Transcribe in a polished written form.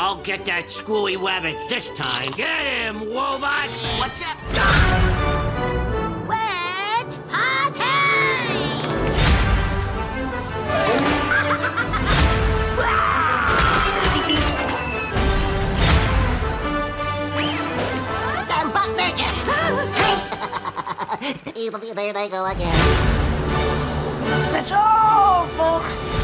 I'll get that screwy rabbit this time. Get him, Woobot! What's up? Let's party! Damn butt major! There they go again. That's all, folks.